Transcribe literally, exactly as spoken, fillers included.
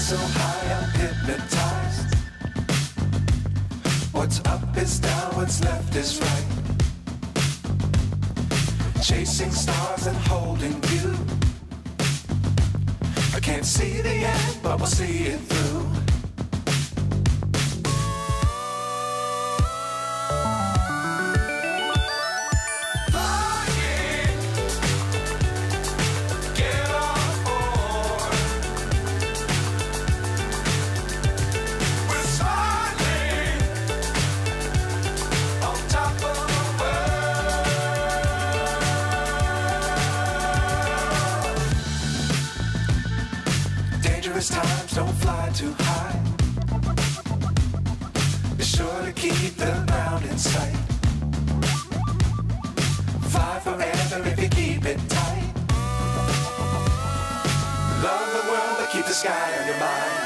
so high I'm hypnotized. What's up is down, what's left is right. Chasing stars and holding you. I can't see the end, but we'll see it through. Dangerous times, don't fly too high. Be sure to keep the ground in sight. Fly forever if you keep it tight. Love the world, but keep the sky on your mind.